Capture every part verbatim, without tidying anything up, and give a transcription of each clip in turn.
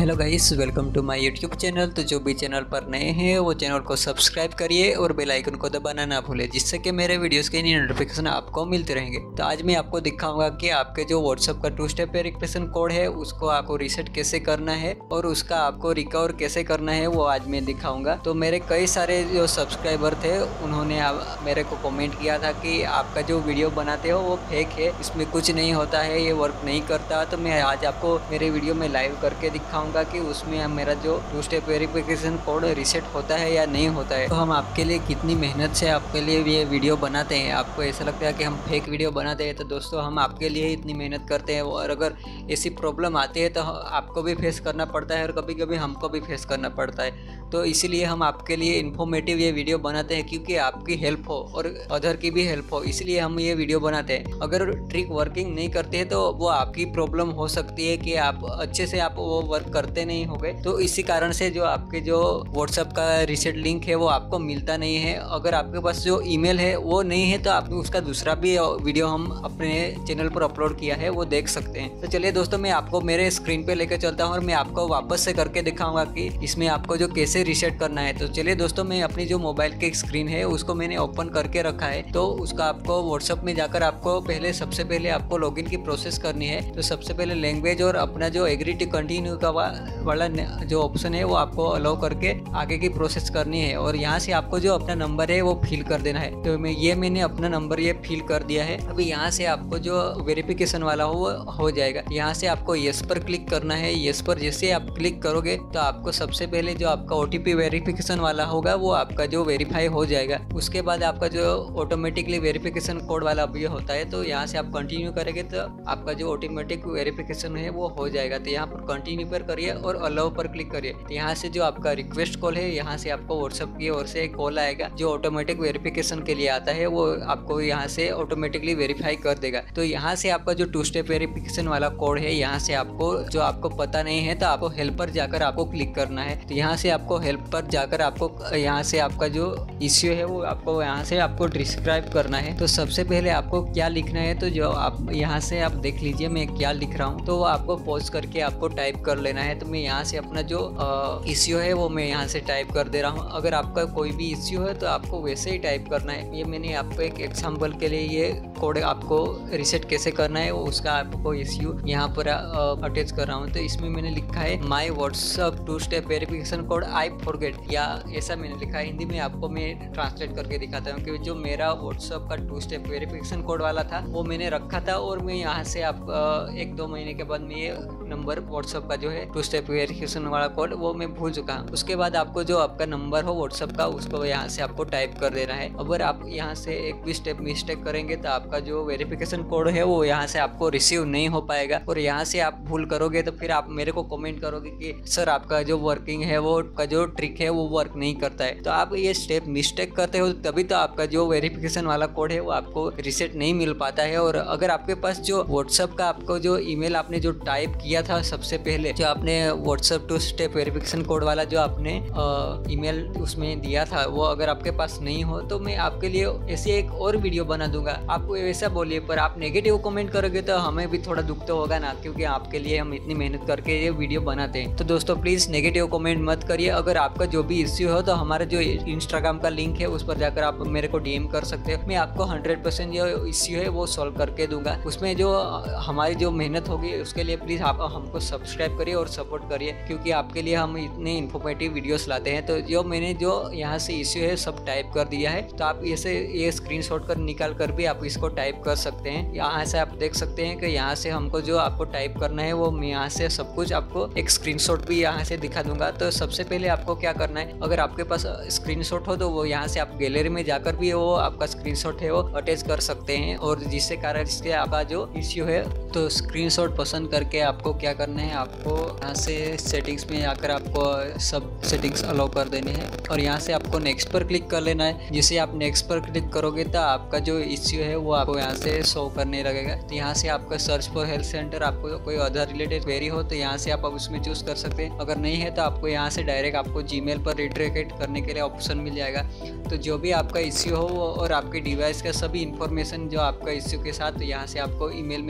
Hello guys, welcome to my YouTube channel. तो जो भी चैनल पर नए हैं वो चैनल को सब्सक्राइब करिए और बेल आइकन को दबाना ना भूलें, जिससे कि मेरे वीडियोस के नोटिफिकेशन आपको मिलते रहेंगे। तो आज मैं आपको दिखाऊंगा कि आपके जो व्हाट्सएप का टू स्टेप वेरिफिकेशन कोड है उसको आपको रीसेट कैसे करना है और उसका आपको रिकवर कैसे करना है वो आज मैं दिखाऊंगा। तो मेरे कई सारे जो सब्सक्राइबर थे उन्होंने मेरे को कॉमेंट किया था कि आपका जो वीडियो बनाते हो वो फेक है, इसमें कुछ नहीं होता है, ये वर्क नहीं करता। तो मैं आज आपको मेरे वीडियो में लाइव करके दिखाऊंगा कि उसमें मेरा जो two step verification code reset होता है या नहीं होता है। तो हम आपके लिए कितनी मेहनत से आपके लिए ये वीडियो बनाते हैं। आपको ऐसा लगता है कि हम फेक वीडियो बनाते हैं, तो दोस्तों हम आपके लिए ही इतनी मेहनत करते हैं। और अगर ऐसी प्रॉब्लम आती है तो आपको भी फेस करना पड़ता है और कभी कभी हमको भी फेस करना पड़ता है। तो इसीलिए हम आपके लिए इन्फॉर्मेटिव ये वीडियो बनाते हैं, क्योंकि आपकी हेल्प हो और अदर की भी हेल्प हो, इसलिए हम ये वीडियो बनाते हैं। अगर ट्रिक वर्किंग नहीं करते हैं तो वो आपकी प्रॉब्लम हो सकती है कि आप अच्छे से आप वो वर्क करते नहीं होंगे। तो इसी कारण से जो आपके जो व्हाट्सएप का रीसेट लिंक है वो आपको मिलता नहीं है। अगर आपके पास जो ईमेल है वो नहीं है तो आप उसका दूसरा भी वीडियो हम अपने चैनल पर अपलोड किया है, वो देख सकते हैं। तो चलिए दोस्तों, मैं आपको मेरे स्क्रीन पे लेकर चलता हूँ और मैं आपको वापस से करके दिखाऊंगा कि इसमें आपको जो कैसे रीसेट करना है। तो चलिए दोस्तों, मैं अपनी जो मोबाइल की स्क्रीन है उसको मैंने ओपन करके रखा है। तो उसका आपको व्हाट्सएप में जाकर आपको पहले सबसे पहले आपको लॉगिन की प्रोसेस करनी है। तो सबसे पहले लैंग्वेज और अपना जो एग्री टू कंटिन्यू का वाला जो ऑप्शन है वो आपको अलाउ करके आगे की प्रोसेस करनी है। और यहाँ से आपको जो अपना नंबर है वो फिल कर देना है। तो मैं ये मैंने अपना नंबर ये फिल कर दिया है। अभी यहाँ से आपको जो वेरिफिकेशन वाला हो वो हो जाएगा। यहाँ से आपको यस पर क्लिक करना है। यस पर जैसे आप क्लिक करोगे तो आपको सबसे पहले जो आपका ओटीपी वेरिफिकेशन वाला होगा वो आपका जो वेरीफाई हो जाएगा। उसके बाद आपका जो ऑटोमेटिकली वेरिफिकेशन कोड वाला भी होता है, तो यहाँ से आप कंटिन्यू करेंगे तो आपका जो ऑटोमेटिक वेरिफिकेशन है वो हो जाएगा। तो यहाँ पर कंटिन्यू पर करिए और अलाउ पर क्लिक करिए। तो यहाँ से जो आपका रिक्वेस्ट कॉल है, यहाँ से आपको व्हाट्सएप की ओर से कॉल आएगा जो ऑटोमेटिक वेरिफिकेशन के लिए आता है, वो आपको यहाँ से ऑटोमेटिकली वेरीफाई कर देगा। तो यहाँ से आपका जो टू स्टेप वेरिफिकेशन वाला कोड है, यहाँ से आपको जो आपको पता नहीं है तो आपको हेल्प पर जाकर आपको क्लिक करना है। तो यहाँ से आपको हेल्प पर जाकर आपको यहाँ से आपका जो इश्यू है वो आपको यहाँ से आपको डिस्क्राइब करना है। तो सबसे पहले आपको क्या लिखना है, तो जो आप यहाँ से आप देख लीजिए मैं क्या लिख रहा हूँ, तो वो आपको पॉज करके आपको टाइप कर लेना है। तो मैं यहाँ से अपना जो इश्यू है वो मैं यहाँ से टाइप कर दे रहा हूँ। अगर आपका कोई भी इश्यू है तो आपको वैसे ही टाइप करना है। ये मैंने आपको एक एग्जाम्पल के लिए ये कोड आपको रीसेट कैसे करना है वो उसका आपको इश्यू यहाँ पर अटैच कर रहा हूँ। तो इसमें मैंने लिखा है my WhatsApp two step verification code I forget, या ऐसा मैंने लिखा है। हिंदी में आपको मैं ट्रांसलेट करके दिखाता हूँ कि जो मेरा व्हाट्सएप का टू स्टेप वेरिफिकेशन कोड वाला था वो मैंने रखा था और मैं यहाँ से आप एक दो महीने के बाद मैं ये नंबर व्हाट्सएप का जो है टू स्टेप वेरिफिकेशन वाला कोड वो मैं भूल चुका हूँ। उसके बाद आपको जो आपका नंबर हो व्हाट्सएप का उसको यहाँ से आपको टाइप कर देना है। अगर आप यहाँ से एक भी स्टेप मिस्टेक करेंगे तो आपका जो वेरिफिकेशन कोड है वो यहाँ से आपको रिसीव नहीं हो पाएगा। और यहाँ से आप भूल करोगे तो फिर आप मेरे को कमेंट करोगे कि सर आपका जो वर्किंग है वो का जो ट्रिक है वो वर्क नहीं करता है। तो आप ये स्टेप मिस्टेक करते हो तभी तो आपका जो वेरिफिकेशन वाला कोड है वो आपको रिसेट नहीं मिल पाता है। और अगर आपके पास जो व्हाट्सएप का आपको जो ईमेल आपने जो टाइप किया था सबसे पहले, जो आपने WhatsApp two step verification code वाला जो आपने ईमेल उसमें दिया था, वो अगर आपके पास नहीं हो तो मैं आपके लिए ऐसे एक और वीडियो बना दूंगा। आपको ऐसा बोलिए, पर आप नेगेटिव कमेंट करोगे तो हमें भी थोड़ा दुख तो होगा ना, क्योंकि आपके लिए हम इतनी मेहनत करके ये वीडियो बनाते हैं। तो दोस्तों प्लीज नेगेटिव कमेंट मत करिए। अगर आपका जो भी इश्यू हो तो हमारा जो इंस्टाग्राम का लिंक है उस पर जाकर आप मेरे को डीएम कर सकते हो। मैं आपको हंड्रेड परसेंट जो इश्यू है वो सॉल्व करके दूंगा। उसमें जो हमारी जो मेहनत होगी उसके लिए प्लीज आप हमको सब्सक्राइब करिए और सपोर्ट करिए, क्योंकि आपके लिए हम इतने इन्फॉर्मेटिव वीडियोस लाते हैं। तो जो मैंने जो यहाँ से इश्यू है सब टाइप कर दिया है, तो आप ऐसे ये स्क्रीनशॉट कर निकाल कर भी आप इसको टाइप कर सकते हैं। यहाँ से आप देख सकते हैं कि यहाँ से हमको जो आपको टाइप करना है वो मैं यहाँ से सब कुछ आपको एक स्क्रीनशॉट भी यहाँ से दिखा दूंगा। तो सबसे पहले आपको क्या करना है, अगर आपके पास स्क्रीनशॉट हो तो वो यहाँ से आप गैलरी में जाकर भी वो आपका स्क्रीनशॉट है वो अटैच कर सकते हैं। और जिससे कारण इसके आपका जो इश्यू है, तो स्क्रीनशॉट पसंद करके आपको क्या करना है, आपको यहाँ से सेटिंग्स में आकर आपको सब सेटिंग्स अलाउ कर देनी है और यहाँ से आपको नेक्स्ट पर क्लिक कर लेना है। जिसे आप नेक्स्ट पर क्लिक करोगे तो आपका जो इश्यू है वो आपको यहाँ से शो करने लगेगा। तो यहाँ से आपका सर्च फॉर हेल्थ सेंटर, आपको कोई अदर रिलेटेड क्वेरी हो तो यहाँ से आप अब उसमें चूज कर सकते हैं। अगर नहीं है तो आपको यहाँ से डायरेक्ट आपको जीमेल पर रिडायरेक्ट करने के लिए ऑप्शन मिल जाएगा। तो जो भी आपका इश्यू हो और आपके डिवाइस का सभी इंफॉर्मेशन जो आपका इश्यू के साथ, तो यहाँ से आपको ईमेल में आ जाएगा।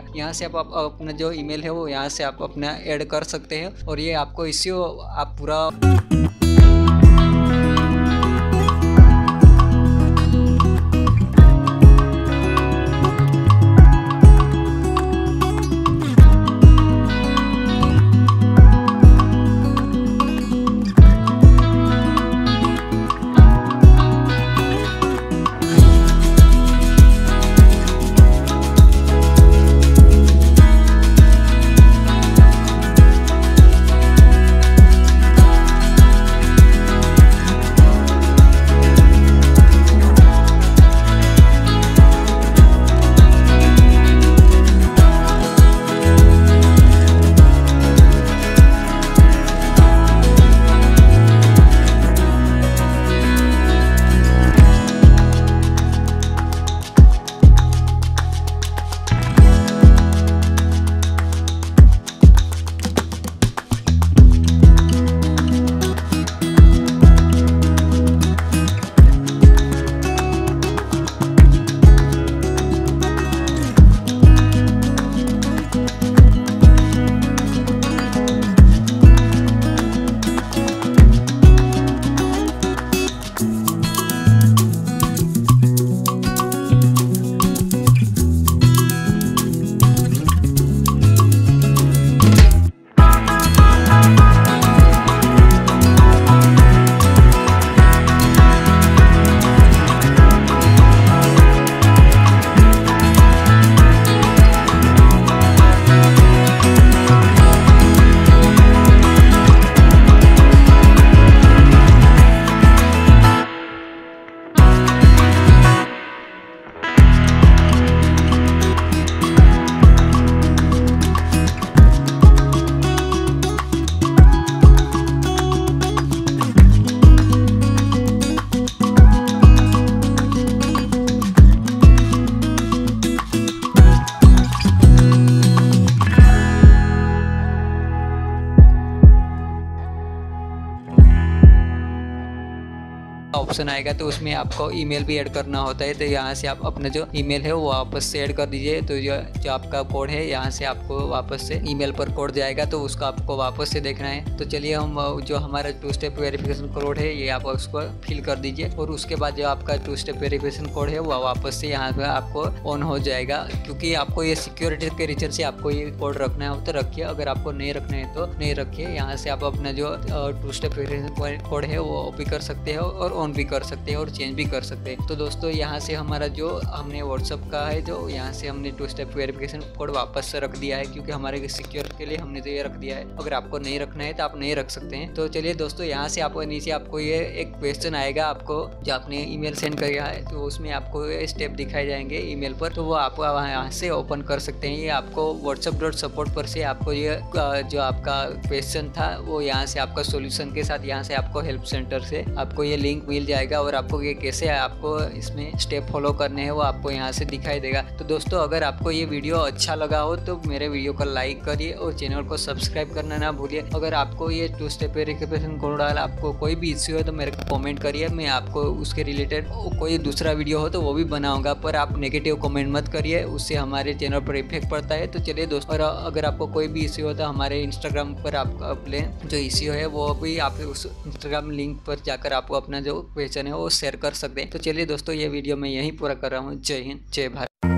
यहाँ से आप, आप अपना जो ईमेल है वो यहाँ से आप अपना ऐड कर सकते हैं और ये आपको इसी आप पूरा ऑप्शन आएगा तो उसमें आपको ईमेल भी ऐड करना होता है। तो यहाँ से आप अपना जो ईमेल है वो वापस से ऐड कर दीजिए। तो जो जो आपका कोड है यहाँ से आपको वापस से ईमेल पर कोड जाएगा तो उसका आपको वापस से देखना है। तो चलिए हम जो हमारा टू स्टेप वेरिफिकेशन कोड है ये आप उसको फिल कर दीजिए और उसके बाद जो आपका टू स्टेप वेरिफिकेशन कोड है वो वापस से यहाँ पर आपको ऑन हो जाएगा। क्योंकि आपको ये सिक्योरिटी के रीजन से आपको ये कोड रखना है तो रखिए, अगर आपको नहीं रखना है तो नहीं रखिए। यहाँ से आप अपना जो टू स्टेप वेरिफिकेशन कोड है वो भी कर सकते हो और ऑन भी कर सकते हैं और चेंज भी कर सकते हैं। तो दोस्तों यहाँ से हमारा जो हमने व्हाट्सअप का है जो यहाँ से हमने टू स्टेप वेरिफिकेशन कोड वापस से रख दिया है, क्योंकि हमारे सिक्योर के लिए हमने तो ये रख दिया है। अगर आपको नहीं रखना है तो आप नहीं रख सकते हैं। तो चलिए दोस्तों यहाँ से आपको नीचे आपको ये एक क्वेश्चन आएगा, आपको जो आपने ईमेल सेंड किया है तो उसमें आपको ये स्टेप दिखाए जाएंगे ईमेल पर, तो वो आप यहाँ से ओपन कर सकते हैं। ये आपको व्हाट्सअप डॉट सपोर्ट पर से आपको ये जो आपका क्वेश्चन था वो यहाँ से आपका सोल्यूशन के साथ यहाँ से आपको हेल्प सेंटर से आपको ये लिंक मिल जाएगा और आपको ये कैसे आपको इसमें स्टेप फॉलो करने हैं वो आपको यहाँ से दिखाई देगा। तो दोस्तों अगर आपको ये वीडियो अच्छा लगा हो तो मेरे वीडियो को लाइक करिए और चैनल को सब्सक्राइब करना ना भूलिए। अगर आपको ये टू स्टेप वेरिफिकेशन कोड वाला आपको कोई भी इश्यू है तो मेरे को कमेंट करिए, मैं आपको उसके रिलेटेड कोई दूसरा वीडियो हो तो वो भी बनाऊंगा। पर आप नेगेटिव कमेंट मत करिए, उससे हमारे चैनल पर इफेक्ट पड़ता है। तो चलिए दोस्तों, और अगर आपको कोई भी इश्यू हो तो हमारे इंस्टाग्राम पर आपका अपने जो इश्यू है वो भी आप उस इंस्टाग्राम लिंक पर जाकर आपको अपना जो क्वेश्चन है वो शेयर कर सकते हैं। तो चलिए दोस्तों, ये वीडियो मैं यहीं पूरा कर रहा हूँ। जय हिंद, जय भारत।